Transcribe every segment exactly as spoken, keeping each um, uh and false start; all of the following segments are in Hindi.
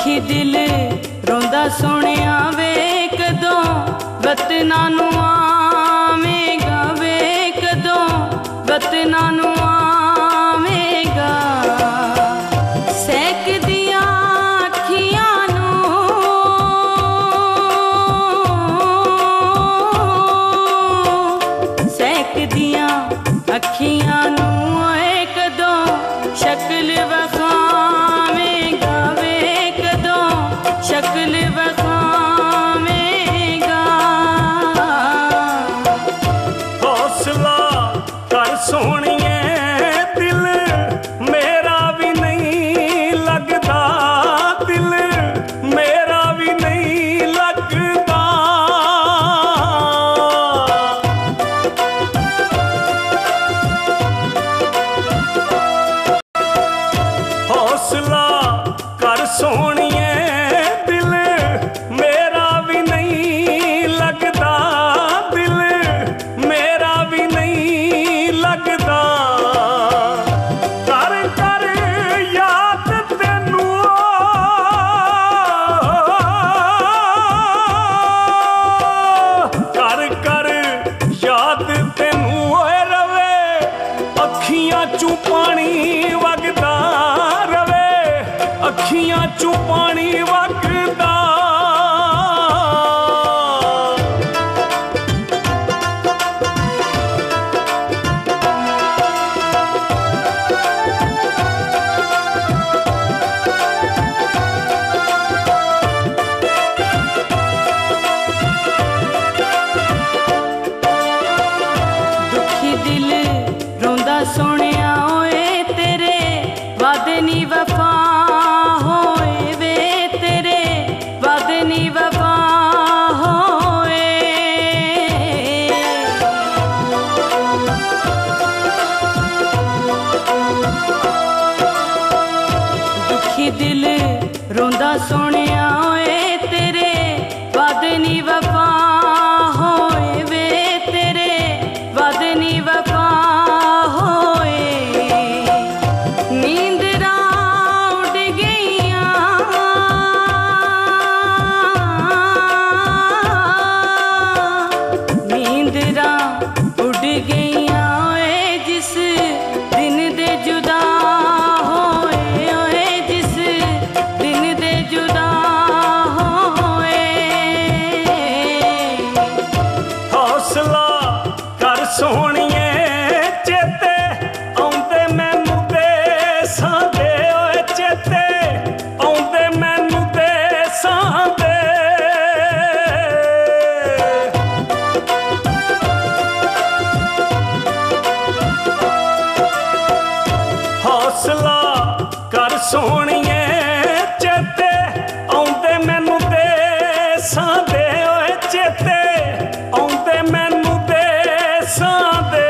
दुखी दिल रोंदा सोनिया वे कदों वतना नू आवेगा वे कदों वतना नू आवेगा सैक दियां अखियां नू सैक दियां अखियां नू कदों शक्ल वखावेगा वे कदों शक्ल वखावेगा हौसला कर सोनिए दिल मेरा भी नहीं लगता दिल मेरा भी नहीं लगता हौसला कर सोनिए दिल मेरा भी नहीं लगता दिल मेरा भी नहीं लगता कर कर याद तेनू कर कर याद तेनू होए रवे अखियां चू पानी वगदा रवे अखियां चू पानी वगदा दुखी दिल रोंदा सोनिया ओए तेरे वादे नी वफा होए वे तेरे वादे नी वफा होए दुखी दिल रोंदा सोनिया ओए तेरे वादे नी वफा होए वे तेरे वादे नी वफा होए नींदरां उड़ गईयां नींदरां उड़ गईयां ओए जिस दिन दे जुदा होए ओए जिस दिन दे जुदा होए हौसला कर सोनिए चेते आउंदे मैनू ते सादे ओए चेते आउंदे मैनू ते सादे हौसला कर सोनिए चेते आउंदे मैनू ते सादे ओए चेते आउंदे मैनू ते सादे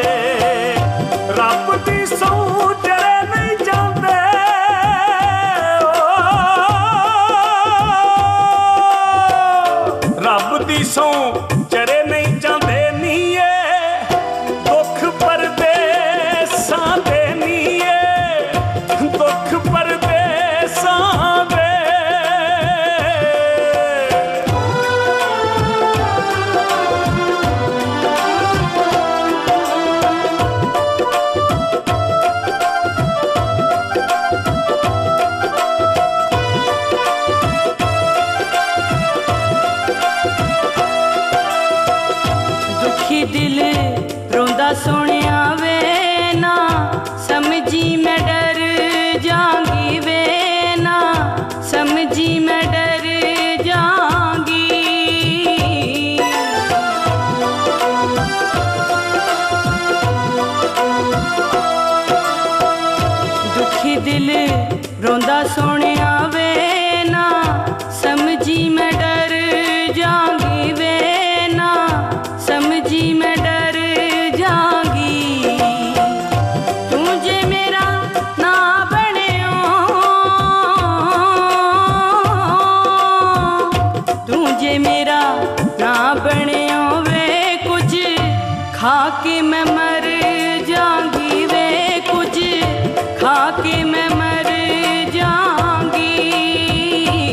रब दी सौं जरे नहीं जांदे रब दी सौं जरे नहीं जांदे नीए दुख परदेसां दे नीए दुख परदेसां दे दुखी दिल रोंदा सोनिया वे ना समझी मैं डर जाऊंगी वे ना समझी मैं डर जाऊंगी दुखी दिल रोंदा सोनिया वे ना समझी मैं डर जाऊंगी वे ना समझी मैं डर जाऊंगी तुझे मेरा ना बनियो तुझे मेरा ना बनियो वे कुछ खा के मैं मर जाऊंगी वे कुछ खा के मैं मर जाऊंगी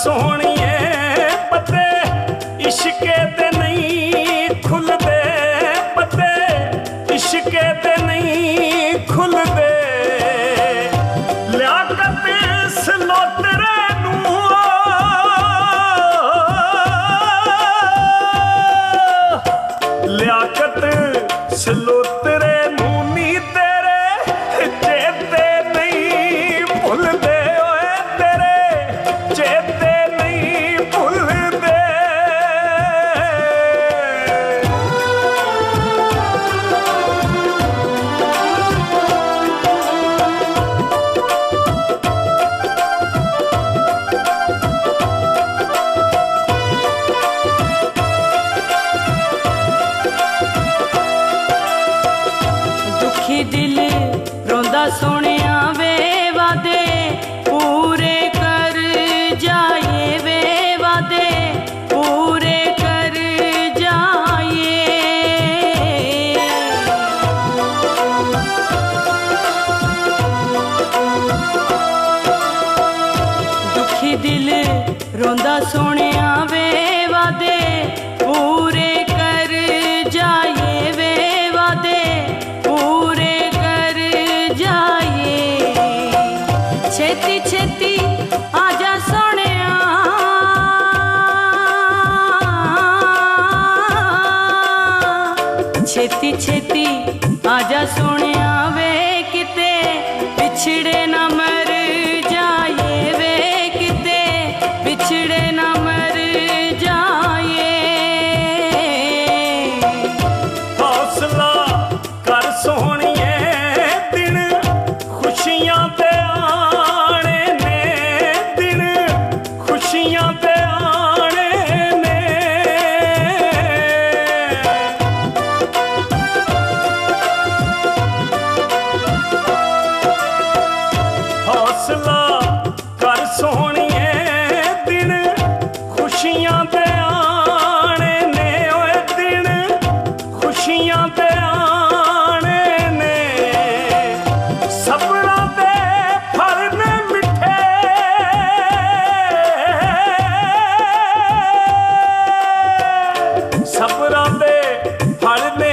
सोहणिए पते इश्के ते नहीं खुलदे, पते इश्के ते नहीं खुलदे। लियाकत सलोतरे नूं लियाकत सलोतरे नूं नी तेरे चेते नहीं भुलदे, ओए तेरे चेते नहीं भुलदे। दुखी दिल रोंदा सोहणिया वे वादे पूरे कर जाए, वे वादे पूरे कर जाए। दुखी दिल रोंदा सोहणिया वे वादे पूरे कर जाए, वे वादे पूरे कर जाए। छेती छेती आजा सोहणिया, छेती छेती आजा सोहणिया वे किते पिछड़े ना मर जाए, वे किते पिछड़े ना मर जाए। हौसला कर सोहणिए दिन खुशियां ते आने ने, दिन खुशियां ते आने ने। हौसला कर सोहणिए दिन खुशियां ते आने ने, ओए दिन खुशियां ते आने ने। सबरां दे फल ने मिठे, सबरां दे फल ने